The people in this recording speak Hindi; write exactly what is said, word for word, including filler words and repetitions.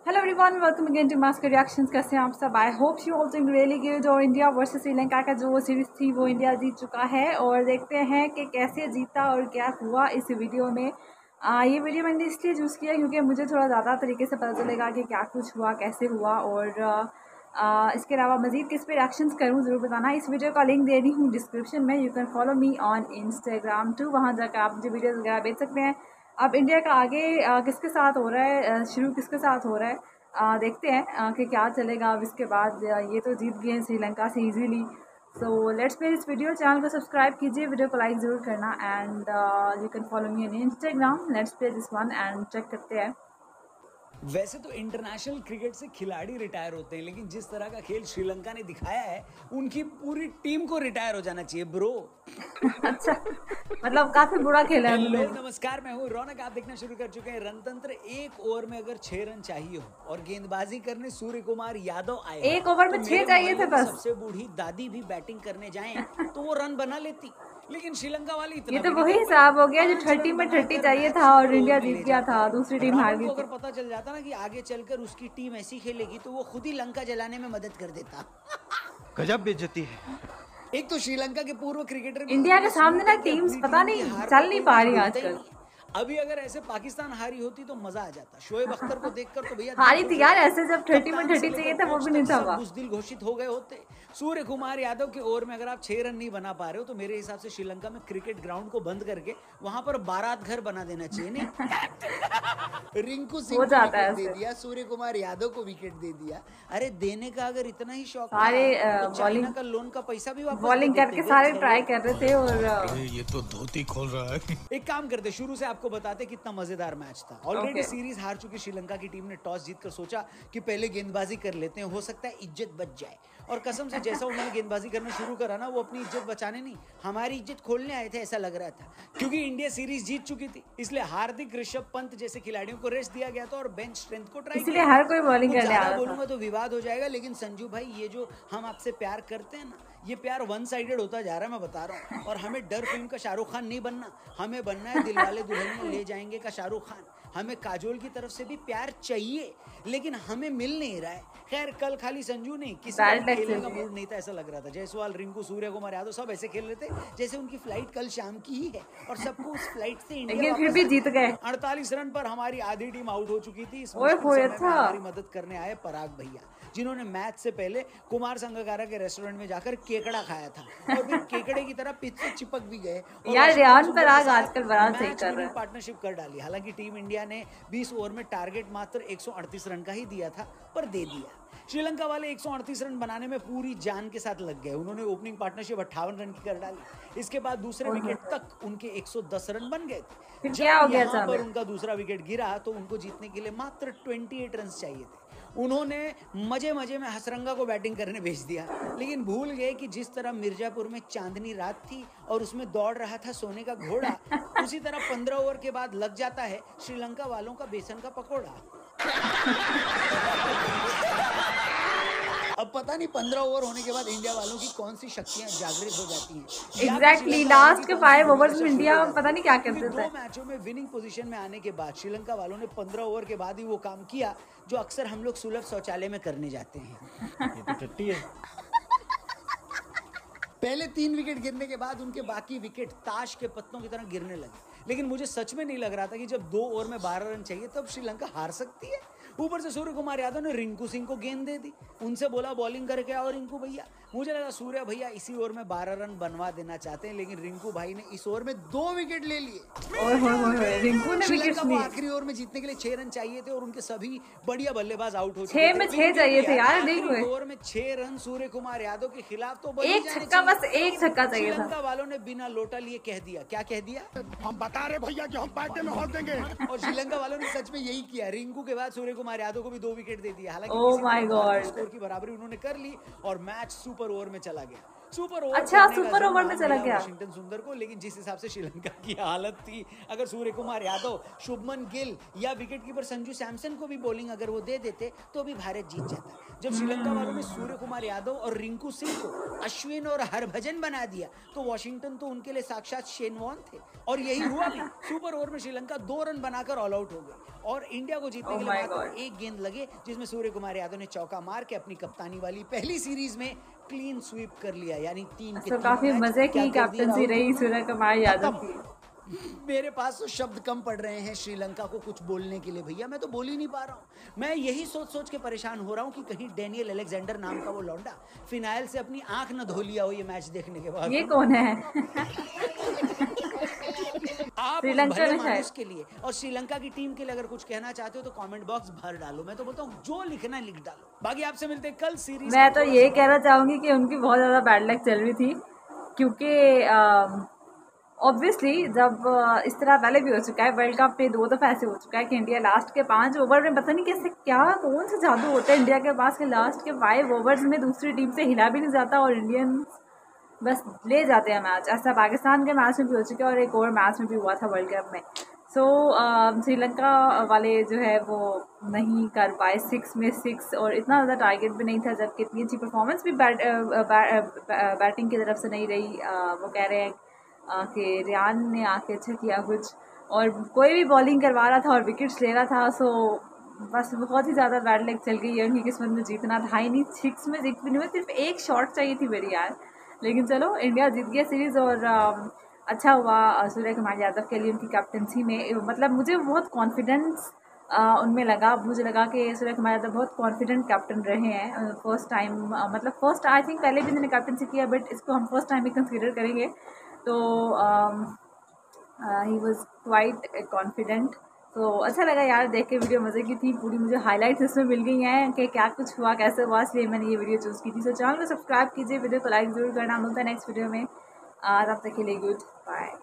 Hello everyone, welcome again to Master Reactions। कैसे हैं आप सब? I hope you all doing really good. और इंडिया वर्सेस श्रीलंका का जो सीरीज़ थी वो इंडिया जीत चुका है और देखते हैं कि कैसे जीता और क्या हुआ इस वीडियो में। आ, ये वीडियो मैंने इसलिए चूज़ किया क्योंकि मुझे थोड़ा ज़्यादा तरीके से पता चलेगा कि क्या कुछ हुआ, कैसे हुआ। और आ, इसके अलावा मज़ीद किस पे रिएक्शंस करूँ ज़रूर बताना। इस वीडियो का लिंक दे रही हूँ डिस्क्रिप्शन में। You can follow me on Instagram too, वहाँ जाकर आप मुझे वीडियोज़ वगैरह भेज सकते हैं। अब इंडिया का आगे आ, किसके साथ हो रहा है, शुरू किसके साथ हो रहा है, आ, देखते हैं आ, कि क्या चलेगा। अब इसके बाद आ, ये तो जीत गए हैं श्रीलंका से easily. So let's play this video. Channel को सब्सक्राइब कीजिए, वीडियो को लाइक ज़रूर करना and you can follow me on Instagram. Let's play this one and check करते हैं। वैसे तो इंटरनेशनल क्रिकेट से खिलाड़ी रिटायर होते हैं, लेकिन जिस तरह का खेल श्रीलंका ने दिखाया है उनकी पूरी टीम को रिटायर हो जाना चाहिए ब्रो। अच्छा, मतलब काफी बुरा खेला है। हेलो नमस्कार, मैं हूँ रौनक। आप देखना शुरू कर चुके हैं रणतंत्र। एक ओवर में अगर छह रन चाहिए हो और गेंदबाजी करने सूर्य कुमार यादव आए, एक ओवर में तो छह चाहिए थे बस। सबसे बूढ़ी दादी भी बैटिंग करने जाए तो वो रन बना लेती, लेकिन श्रीलंका वाली इतना ये तो वही हिसाब हो गया जो थर्टी में थर्टी चाहिए था और इंडिया जीत गया था, दूसरी टीम हार गई। अगर पता चल जाता ना कि आगे चलकर उसकी टीम ऐसी खेलेगी तो वो खुद ही लंका जलाने में मदद कर देता। गजब बेइज्जती है। एक तो श्रीलंका के पूर्व क्रिकेटर इंडिया के सामने ना टीम्स पता नहीं चल नहीं पा रही आजकल। अभी अगर ऐसे पाकिस्तान हारी होती तो मजा आ जाता। शोएब अख्तर को देखकर तो भैया हारी थी यार, ऐसे जब थर्टी में थर्टी चाहिए था वो भी नहीं था हुआ। बुज़दिल घोषित हो गए होते। सूर्य कुमार यादव के ओवर में अगर आप छह रन नहीं बना पा रहे हो तो मेरे हिसाब से श्रीलंका में क्रिकेट ग्राउंड को बंद करके वहां पर बारात घर बना देना चाहिए। नहीं रिंकू सिंह को विकेट दे दिया, सूर्य कुमार यादव को विकेट दे दिया। अरे देने का अगर इतना ही शौक सारे बॉलिंग का लोन का पैसा भी वापस बॉलिंग करके सारे ट्राई कर रहे थे। और ये तो धोती खोल रहा है। एक काम करते, शुरू से आपको बताते कितना मजेदार मैच था। Already okay. सीरीज हार चुकी श्रीलंका की टीम ने टॉस जीतकर सोचा कि पहले गेंदबाजी कर लेते हैं, हो सकता है इज्जत बच जाए। और कसम से जैसा उन्होंने गेंदबाजी करना शुरू करा ना, वो अपनी इज्जत बचाने नहीं हमारी इज्जत खोलने आए थे ऐसा लग रहा था, क्योंकि इंडिया सीरीज जीत चुकी थी। इसलिए हार्दिक, ऋषभ पंत जैसे खिलाड़ियों को रेस्ट दिया गया था और बेंच स्ट्रेंथ को ट्राई इसलिए हर कोई बॉलिंग करने आ रहा था। बोलूंगा तो विवाद हो जाएगा, लेकिन संजू भाई ये जो हम आपसे प्यार करते हैं ना, ये प्यार वन साइडेड होता जा रहा है, मैं बता रहा हूँ। और हमें डर फिल्म का शाहरुख खान नहीं बनना, हमें बनना है दिलवाले दुल्हनिया ले जाएंगे का शाहरुख खान। हमें काजोल की तरफ से भी प्यार चाहिए, लेकिन हमें मिल नहीं रहा है। खैर कल खाली संजू नहीं, किसी का खेलने का मूड नहीं था ऐसा लग रहा था। जायसवाल, रिंकू, सूर्य कुमार यादव सब ऐसे खेल रहे थे जैसे उनकी फ्लाइट कल शाम की ही है और सबको उस फ्लाइट से इंडिया फिर भी जीत गए। अड़तालीस रन पर हमारी आधी टीम आउट हो चुकी थी। इस हमारी मदद करने आए पराग भैया, जिन्होंने मैच से पहले कुमार संगकारा के रेस्टोरेंट में जाकर केकड़ा खाया था और फिर केकड़े की तरह पिच से चिपक भी गए। यार रियान पराग आजकल बड़ा सही कर रहा है, पार्टनरशिप कर डाली। हालांकि टीम इंडिया ने बीस ओवर में टारगेट मात्र एक सौ अड़तीस रन का ही दिया था, पर दे दिया। श्रीलंका वाले एक सौ अड़तीस रन बनाने में पूरी जान के साथ लग गए। उन्होंने ओपनिंग पार्टनरशिप अट्ठावन रन की कर डाली। इसके बाद दूसरे विकेट तक उनके एक सौ दस रन बन गए थे। जब यहाँ पर उनका दूसरा विकेट गिरा तो उनको जीतने के लिए मात्र अट्ठाईस रन चाहिए थे। उन्होंने मजे मजे में हसरंगा को बैटिंग करने भेज दिया, लेकिन भूल गए कि जिस तरह मिर्जापुर में चांदनी रात थी और उसमें दौड़ रहा था सोने का घोड़ा, उसी तरह पंद्रह ओवर के बाद लग जाता है श्रीलंका वालों का बेसन का पकौड़ा। अब पता नहीं पंद्रह ओवर होने के बाद इंडिया वालों की कौन सी शक्तियां जागृत हो जाती हैं। एग्जैक्टली लास्ट के फाइव ओवर्स में इंडिया पता नहीं क्या करते थे। दो मैचों में विनिंग पोजीशन में आने के बाद श्रीलंका वालों ने पंद्रह ओवर के बाद ही वो काम किया जो अक्सर हम लोग सुलभ शौचालय में करने जाते हैं। ये तो टट्टी है। पहले तीन विकेट गिरने के बाद उनके बाकी विकेट ताश के पत्तों की तरह गिरने लगे, लेकिन मुझे सच में नहीं लग रहा था कि जब दो ओवर में बारह रन चाहिए तब श्रीलंका हार सकती है। ऊपर से सूर्य कुमार यादव ने रिंकू सिंह को गेंद दे दी, उनसे बोला बॉलिंग करके आओ रिंकू भैया। मुझे लगा सूर्य भैया इसी ओवर में बारह रन बनवा देना चाहते हैं, लेकिन रिंकू भाई ने इस ओवर में दो विकेट ले लिए। रिंकू ने विकेट लिए। आखिरी ओवर में जीतने के लिए छह रन चाहिए थे और उनके सभी बढ़िया बल्लेबाज आउट हो चुके थे। छह में छह चाहिए थे यार, नहीं हुए। ओवर में छह रन सूर्य कुमार यादव के खिलाफ तो एक छक्का, बस एक छक्का चाहिए था। श्रीलंका वालों ने बिना लोटा लिए कह दिया, क्या कह दिया? हम बता रहे भैया कि हम पार्टी में हॉल देंगे। और श्रीलंका वालों ने सच में यही किया। रिंकू के बाद सूर्य कुमार यादव को भी दो विकेट दे दिया। हालांकि oh my God, स्कोर की बराबरी उन्होंने कर ली और मैच सुपर ओवर में चला गया। सुपर ओवर अच्छा सुपर ओवर में चला गया वाशिंगटन सुंदर को, लेकिन जिस हिसाब से श्रीलंका की हालत थी, अगर सूर्य कुमार यादव, शुभमन गिल या विकेटकीपर संजू सैमसन को भी बॉलिंग अगर वो दे देते तो भी भारत जीत जाता। जब श्रीलंका वालों ने सूर्य कुमार यादव और रिंकू सिंह को अश्विन और हरभजन बना दिया तो वॉशिंगटन तो उनके लिए साक्षात शेन वॉर्न थे, और यही हुआ भी। सुपर ओवर में श्रीलंका दो रन बनाकर ऑल आउट हो गई और इंडिया को जीतने के लिए मात्र एक गेंद लगे, जिसमें सूर्य कुमार यादव ने चौका मार के अपनी कप्तानी वाली पहली सीरीज में क्लीन स्वीप कर लिया, यानी तीन के तो तीन काफी मैच मजे की क्या कर दिया कैप्टनसी राहुल? रही सूर्य कुमार यादव की। मेरे पास तो शब्द कम पड़ रहे हैं श्रीलंका को कुछ बोलने के लिए भैया, मैं तो बोल ही नहीं पा रहा हूँ। मैं यही सोच सोच के परेशान हो रहा हूँ कि कहीं डेनियल अलेक्जेंडर नाम का वो लौंडा फिनाइल से अपनी आंख न धो लिया हो ये मैच देखने के बाद। ये कौन है? आप श्रीलंका में मानुस के लिए और श्रीलंका की टीम के लिए अगर कुछ कहना चाहते हो तो कमेंट बॉक्स भर डालो। मैं तो बोलता हूँ जो लिखना है लिख डालो। बाकी आपसे मिलते हैं कल सीरीज। मैं तो ये कहना चाहूंगी कि उनकी बहुत ज्यादा बैड लक चल रही थी, क्योंकि ऑब्वियसली जब इस तरह पहले भी हो चुका है वर्ल्ड कप पे, दो दफा ऐसे हो चुका है कि इंडिया लास्ट के पाँच ओवर में पता नहीं कैसे क्या कौन सा जादू होता है इंडिया के पास कि लास्ट के फाइव ओवर्स में दूसरी टीम से हिला भी नहीं जाता और इंडियंस बस ले जाते हैं मैच। ऐसा पाकिस्तान के मैच में भी हो चुका है और एक और मैच में भी हुआ था वर्ल्ड कप में। सो श्रीलंका वाले जो है वो नहीं कर पाए, सिक्स में सिक्स, और इतना ज़्यादा टारगेट भी नहीं था, जबकि इतनी अच्छी परफॉर्मेंस भी बैट, बैटिंग की तरफ से नहीं रही। आ, वो कह रहे हैं कि रियान ने आके अच्छा किया कुछ, और कोई भी बॉलिंग करवा रहा था और विकेट्स ले रहा था। सो बस बहुत ही ज़्यादा बैड लक चल गई है उनकी किस्मत में, जीतना था ही नहीं। सिक्स में सिक्स भी नहीं, सिर्फ एक शॉट चाहिए थी मेरी यार, लेकिन चलो इंडिया जीत गया सीरीज़। और अच्छा हुआ सूर्य कुमार यादव के लिए उनकी कैप्टनसी में, मतलब मुझे बहुत कॉन्फिडेंस उनमें लगा। मुझे लगा कि सूर्य कुमार यादव बहुत कॉन्फिडेंट कैप्टन रहे हैं फर्स्ट टाइम, मतलब फर्स्ट आई थिंक पहले भी उन्होंने कैप्टनसी किया बट इसको हम फर्स्ट टाइम ही कंसिडर करेंगे। तो ही वॉज क्वाइट कॉन्फिडेंट। तो अच्छा लगा यार देख के, वीडियो मज़े की थी पूरी, मुझे हाइलाइट्स इसमें मिल गई हैं कि क्या कुछ हुआ कैसे हुआ, इसलिए मैंने ये वीडियो चूज़ की थी। तो चैनल को सब्सक्राइब कीजिए, वीडियो को लाइक ज़रूर करना। मिलता है नेक्स्ट वीडियो में, तब तक के लिए गुड बाय।